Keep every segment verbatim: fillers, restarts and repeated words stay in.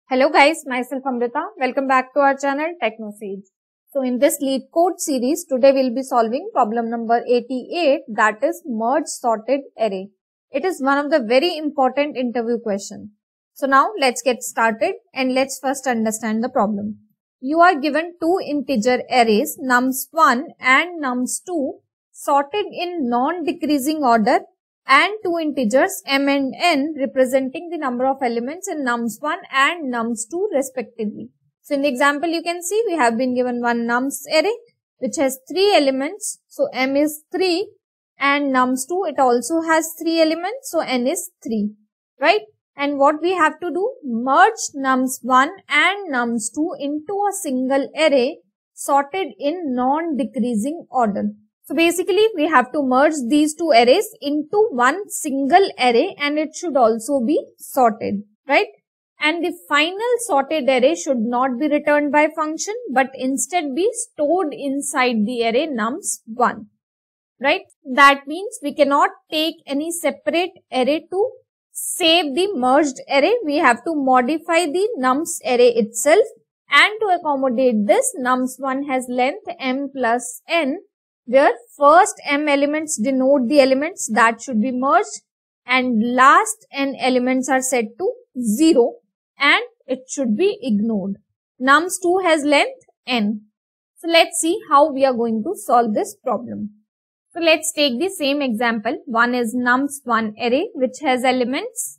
Hello guys, myself Amrita. Welcome back to our channel TechnoSage. So in this LeetCode series, today we'll be solving problem number eighty-eight, that is merge sorted array. It is one of the very important interview question. So now let's get started and let's first understand the problem. You are given two integer arrays nums one and nums two sorted in non-decreasing order and two integers m and n representing the number of elements in nums one and nums two respectively. So in the example you can see we have been given one nums array which has three elements. So m is three and nums two it also has three elements. So n is three, right? And what we have to do? Merge nums one and nums two into a single array sorted in non-decreasing order. So basically we have to merge these two arrays into one single array and it should also be sorted, right? And the final sorted array should not be returned by function but instead be stored inside the array nums one, right? That means we cannot take any separate array to save the merged array. We have to modify the nums array itself, and to accommodate this nums one has length m plus n, where first m elements denote the elements that should be merged and last n elements are set to zero and it should be ignored. Nums two has length n. So let's see how we are going to solve this problem. So let's take the same example. One is nums one array which has elements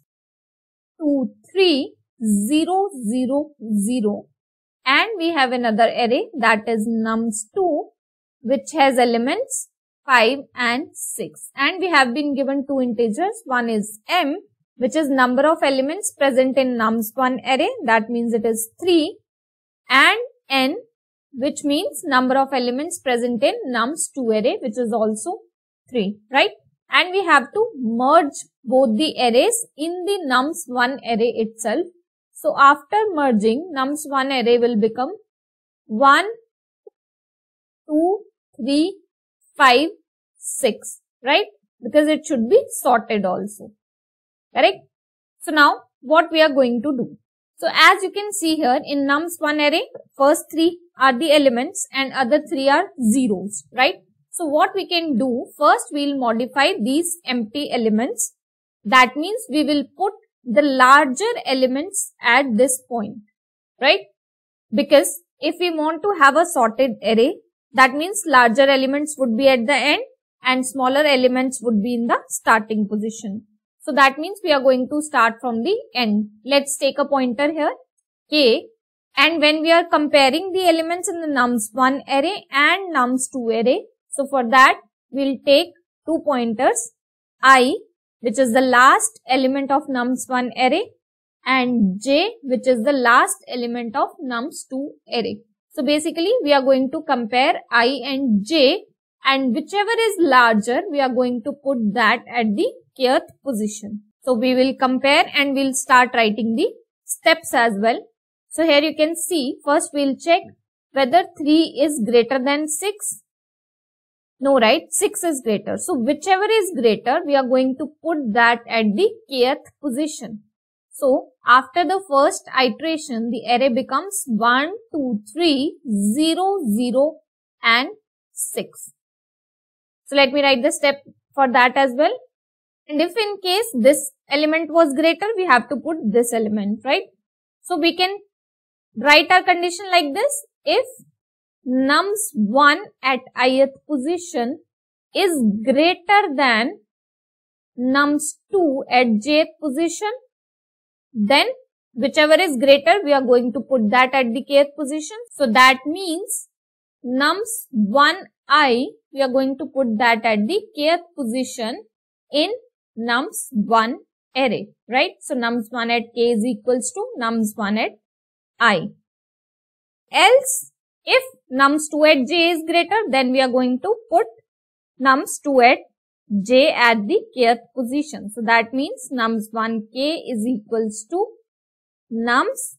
two, three, zero, zero, zero, and we have another array that is nums two which has elements five and six, and we have been given two integers. One is m which is number of elements present in nums one array, that means it is three, and n which means number of elements present in nums two array which is also three, right? And we have to merge both the arrays in the nums one array itself. So after merging, nums one array will become one, two, three, five, six, right? Because it should be sorted also, correct? So now what we are going to do? So as you can see here in nums one array, first three are the elements and other three are zeros, right? So what we can do, first we will modify these empty elements. That means we will put the larger elements at this point, right? Because if we want to have a sorted array, that means larger elements would be at the end and smaller elements would be in the starting position. So that means we are going to start from the end. Let's take a pointer here, k, and when we are comparing the elements in the nums one array and nums two array, so for that we'll take two pointers, I which is the last element of nums one array and j which is the last element of nums two array. So basically we are going to compare I and j, and whichever is larger we are going to put that at the kth position. So we will compare and we'll start writing the steps as well. So here you can see, first we'll check whether three is greater than six. No, right? six is greater. So whichever is greater, we are going to put that at the kth position. So after the first iteration, the array becomes one, two, three, zero, zero and six. So let me write the step for that as well. And if in case this element was greater, we have to put this element, right? So we can write our condition like this. If nums one at ith position is greater than nums two at jth position, then whichever is greater, we are going to put that at the kth position. So that means nums one I, we are going to put that at the kth position in nums one array, right? So nums one at k is equals to nums one at I. Else, if nums two at j is greater, then we are going to put nums two at j at the kth position. So that means nums one k is equals to nums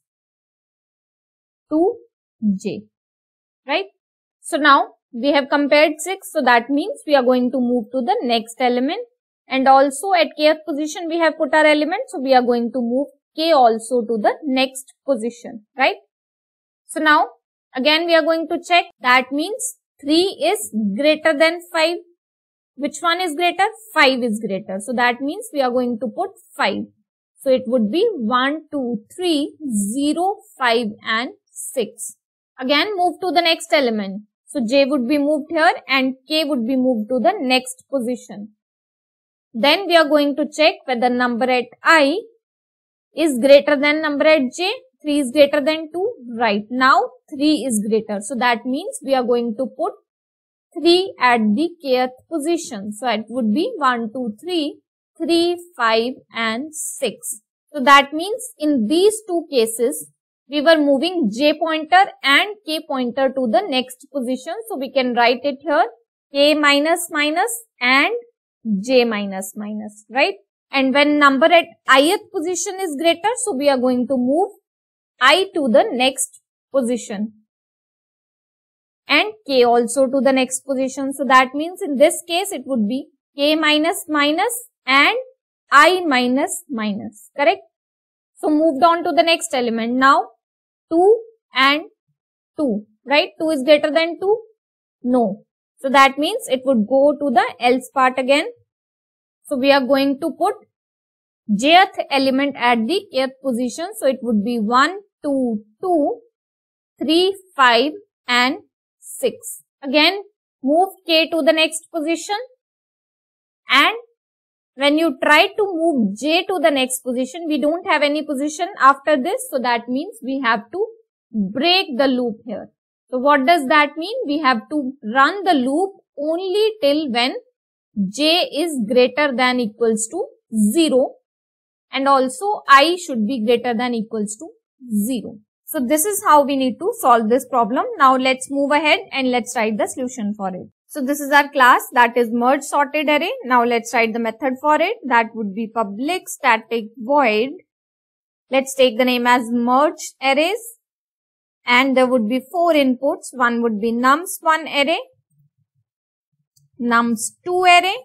two j, right? So now we have compared six, so that means we are going to move to the next element, and also at kth position we have put our element, so we are going to move k also to the next position, right? So now again we are going to check. That means three is greater than five. Which one is greater? five is greater. So that means we are going to put five. So it would be one, two, three, zero, five and six. Again move to the next element. So j would be moved here and k would be moved to the next position. Then we are going to check whether number at I is greater than number at j. three is greater than two. Right. Now three is greater. So that means we are going to put three at the kth position. So it would be one, two, three, three, five and six. So that means in these two cases, we were moving j pointer and k pointer to the next position. So we can write it here, k minus minus and j minus minus, right? And when number at ith position is greater, so we are going to move I to the next position and k also to the next position. So that means in this case it would be k minus minus and I minus minus, correct? So moved on to the next element. Now two and two, right? two is greater than two? No. So that means it would go to the else part again. So we are going to put jth element at the kth position. So it would be one, two, two, three, five and six. Again move k to the next position, and when you try to move j to the next position, we don't have any position after this. So that means we have to break the loop here. So what does that mean? We have to run the loop only till when j is greater than equals to zero, and also I should be greater than equals to zero. So this is how we need to solve this problem. Now let's move ahead and let's write the solution for it. So this is our class, that is merge sorted array. Now let's write the method for it. That would be public static void. Let's take the name as merge arrays, and there would be four inputs. One would be nums one array, nums two array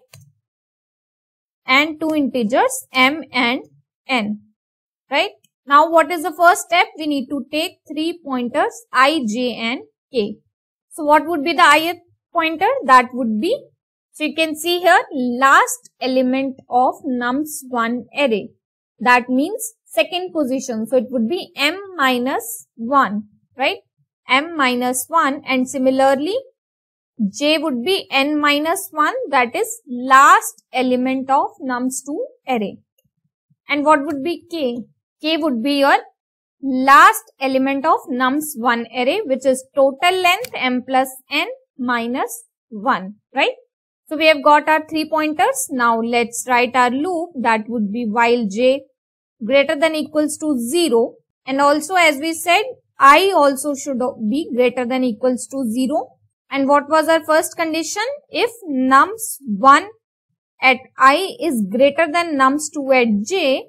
and two integers m and n, right? Now what is the first step? We need to take three pointers I, j and k. So what would be the ith pointer? That would be, so you can see here, last element of nums one array. That means second position. So it would be m minus one, right? M minus one, and similarly j would be n minus one, that is last element of nums two array. And what would be k? K would be your last element of nums one array, which is total length m plus n minus one, right? So we have got our three pointers. Now let's write our loop. That would be while j greater than equals to zero, and also as we said, I also should be greater than equals to zero. And what was our first condition? If nums one at I is greater than nums two at j,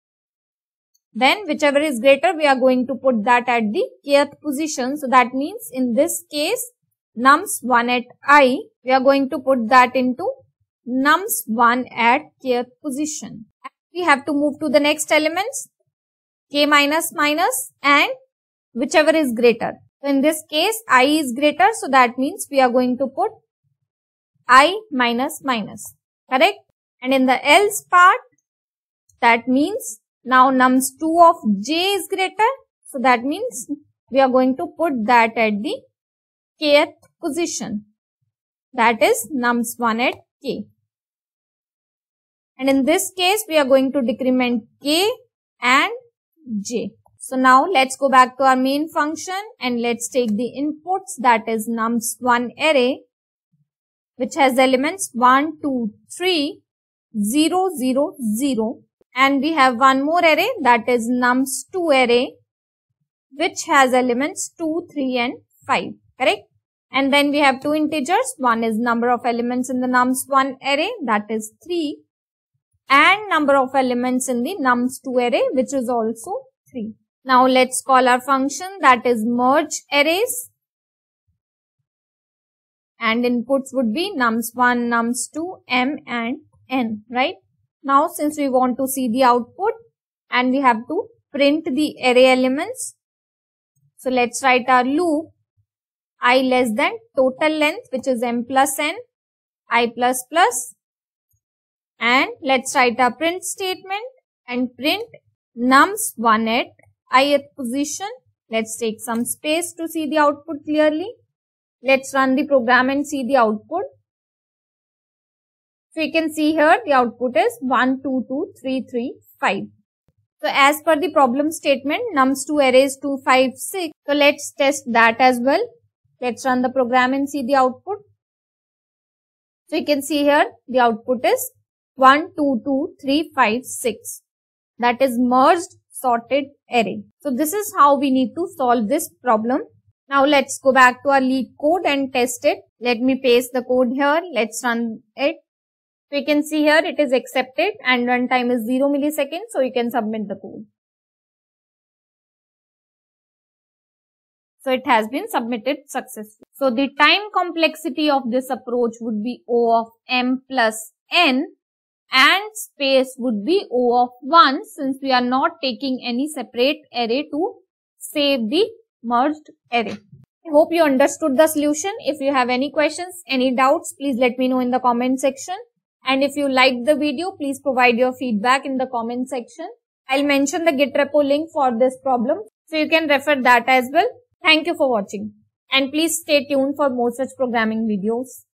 then whichever is greater, we are going to put that at the kth position. So that means in this case, nums one at I, we are going to put that into nums one at kth position. We have to move to the next elements, k minus minus and whichever is greater. So in this case, I is greater, so that means we are going to put I minus minus, correct? And in the else part, that means now nums two of j is greater, so that means we are going to put that at the kth position, that is nums one at k. And in this case, we are going to decrement k and j. So now let's go back to our main function and let's take the inputs, that is nums one array, which has elements one, two, three, zero, zero, zero. And we have one more array, that is nums two array, which has elements two, three and five, correct? And then we have two integers. One is number of elements in the nums one array, that is three, and number of elements in the nums two array, which is also three. Now let's call our function, that is merge arrays, and inputs would be nums one, nums two, m and n, right? Now since we want to see the output and we have to print the array elements. So let's write our loop I less than total length, which is m plus n, I plus plus, and let's write our print statement and print nums one at ith position. Let's take some space to see the output clearly. Let's run the program and see the output. So you can see here the output is one, two, two, three, three, five. So as per the problem statement, nums two arrays two, five, six. So let's test that as well. Let's run the program and see the output. So you can see here the output is one, two, two, three, five, six. That is merged sorted array. So this is how we need to solve this problem. Now let's go back to our LeetCode and test it. Let me paste the code here. Let's run it. So you can see here it is accepted and runtime is zero milliseconds. So you can submit the code. So it has been submitted successfully. So the time complexity of this approach would be O of m plus n and space would be O of one, since we are not taking any separate array to save the merged array. I hope you understood the solution. If you have any questions, any doubts, please let me know in the comment section. And if you liked the video, please provide your feedback in the comment section. I'll mention the Git repo link for this problem, so you can refer that as well. Thank you for watching, and please stay tuned for more such programming videos.